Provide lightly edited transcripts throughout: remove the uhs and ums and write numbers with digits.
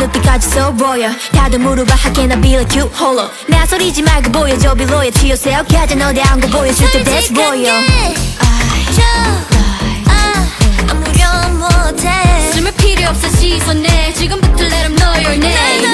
눈빛까지 써 보여. 다들 물어봐 how can I be like you 홀로 나 소리지 말고 보여줘 Be loyal to yourself 가자 너 대한 거 보여줄 때 that's 보여. 아무렴 못해 숨을 필요 없어 시선에 지금부터 let them know your name.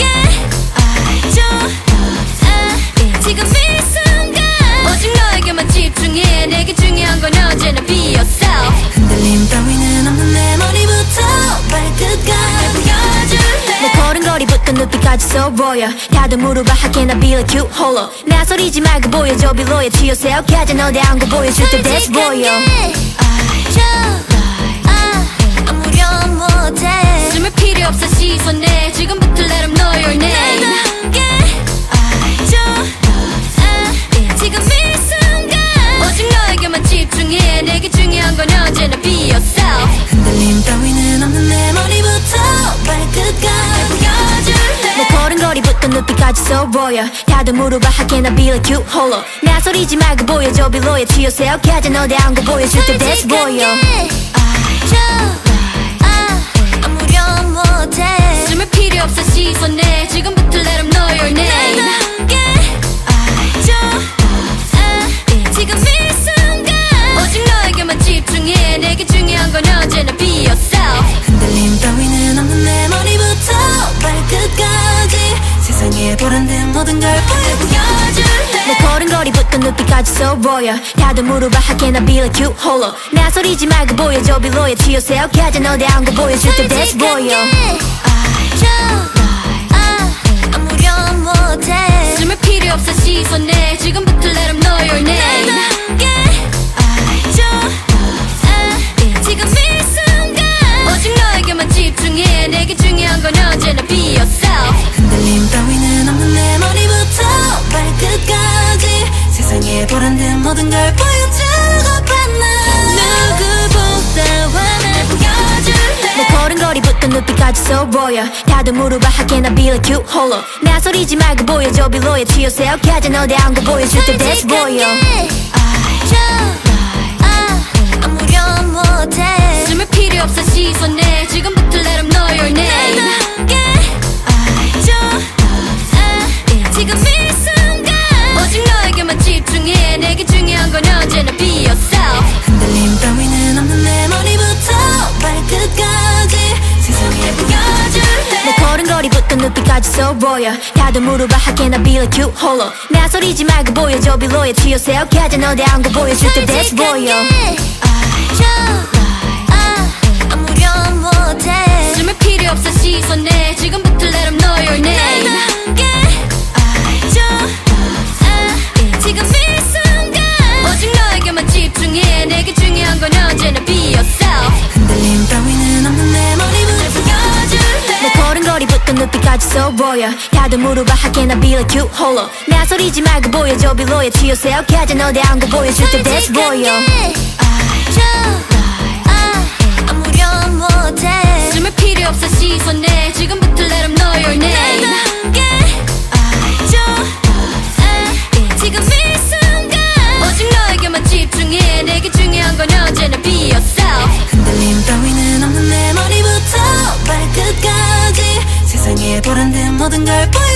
지금 이 순간 오직 너에게만 집중해. 내게 중요한 건 언제나 be yourself. 흔들림 따위는 없는 내 머리부터 발끝까지 보여줄래. 내 걸음걸이부터 눈빛까지 써 보여. 다들 물어봐 how can I be like you 홀로 나 소리지 말고 보여줘 Be loyal to yourself 가자 너 대한 거 보여줄 때 that's 보여. 아무렴 못해 숨을 필요 없어 시선에 지금부터 let them know your name. 지금 이 순간 오직 너에게만 집중해. 내게 중요한 건 언제나 be yourself. 흔들림 따위는 없는 내 머리부터 발끝까지 보여줄래. 내 걸음걸이부터 눈빛까지 써 보여. 다들 물어봐 how can I be like you 홀로 나 소리지 말고 보여줘 Be loyal to yourself 가자 너 대한 거 보여줄 때 that's 보여. 아무렴 못해 숨을 필요 없어 시선에 지금부터 let them know your name. 지금 이 순간 오직 너에게만 집중해. 내게 중요한 건 언제나 be yourself. 흔들림 따위는 없는 내 머리부터 발끝까지 세상에 보란 듯 모든 걸 보여줄래. 내 걸음걸이부터 눈빛까지 써 보여. 다들 물어봐 how can I be like you 홀로 나 소리지 말고 보여줘 Be loyal to yourself 가자 너 대한 거 보여줄 때 that's 보여. 아무렴 못해 숨을 필요 없어 시선에 지금부터 let them know your name. 지금 이 순간 오직 너에게만 집중해. 내게 중요한 건 언제나 be yourself. 흔들림 따위는 없는 내 머리부터 발끝까지 세상에 보란 듯 모든 걸 보여주고 봤나. 누구보다 완해 보여줄래. 내 걸음걸이부터 눈빛까지 써 보여. 다들 물어봐 how can I be like you 홀로 나 소리지 말고 보여줘 Be loyal to yourself 가자 너 대한 거 보여줄 때 that's 보여. 아무렴 못해 숨을 필요 없어 시선에 지금부터 let them know your name. 지금 이 순간 오직 너에게만 집중해. 내게 중요한 건 언제나 be yourself. 흔들림 따위는 없는 내 머리부터 발끝까지 세상에 보여줄래. 내 걸음걸이부터 눈빛까지 써 보여. 다들 물어봐 how can I be like you 홀로 나 소리지 말고 보여줘 Be loyal to yourself 가자 너 대한 거 보여줄 때 that's 보여. 아무렴 못해 숨을 필요 없어 시선에 지금부터 let them know your name. 지금 이 순간 오직 너에게만 집중해. 내게 중요한 건 언제나 be yourself. 흔들림 따위는 없는 내 머리부터 보여줄래. 내 걸음걸이부터 눈빛까지 써 보여. 다들 물어봐 how can I be like you 홀로 나 소리지 말고 보여줘 Be loyal to yourself 가자 너 대한 거 보여줄 때 that's 보여. 아무렴 못해 숨을 필요 없어 시선에 지금부터 let them know your name. 지금 이 순간 오직 너에게만 집중해. 내게 중요한 건 언제나 be yourself. 흔들림 따위는 없는 내 머리부터 발끝까지 세상에 보란 듯 모든 걸 보여